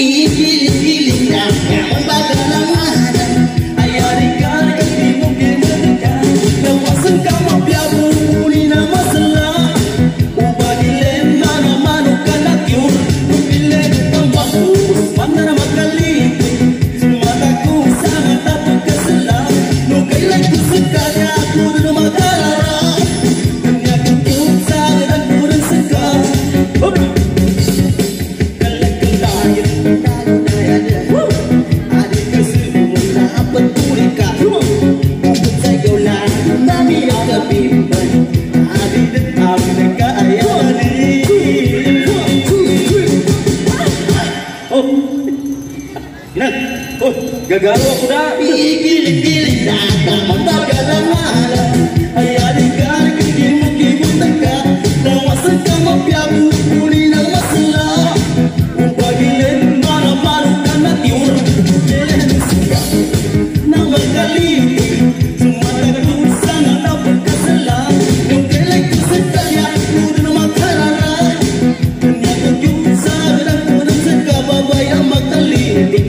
Gagal aku dah. Pilih-pilih datang tagalan malam. Ayah dikari kimu teka. Nama sekama piabu puli nama sela. Upagilen mana maru kana tiur. Belen suka. Nama kali semua taku sana dapat kesela. Ngelek kusetanya kudu nama karara. Dunia kujusa dan kudu seka babai nama kali.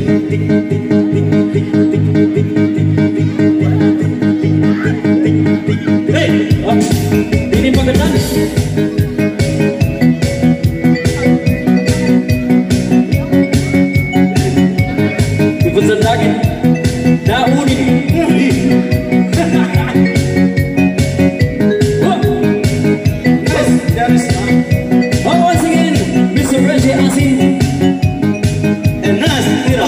Ini pengetan. Ikut sedang daun ini. Oh, once again, Mr. Reggie Asin. And Nas Tira.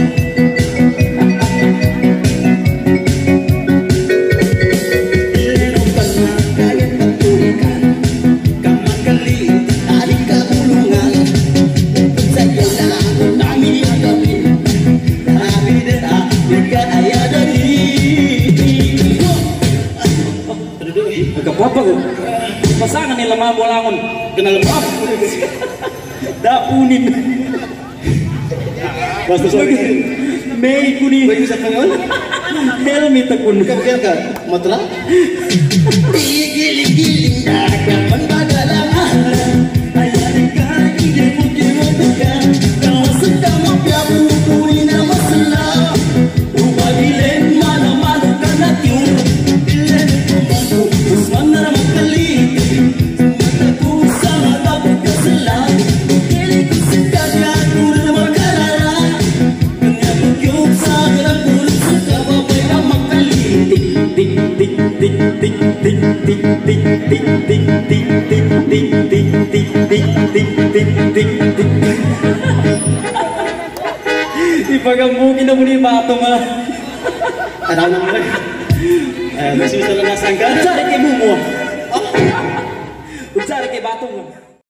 Apa kan? Pasangan ni lemah bolangon kena lemah. Daunin. Basta sorry. May kuni. Bagi sa pangon. Helmi takun. Kapkel ka. Matra. Giling-giling dagang pandadalang alam. Ayarin ka kimu teka. Kau sedang mapiabu kuni na masala. Upagilen mana malu kana tiur. Ipagambugin na muli bato nga. Ano naman? Masih bisa lenasan ka? Ucari kay Mumo. Ucari kay bato nga.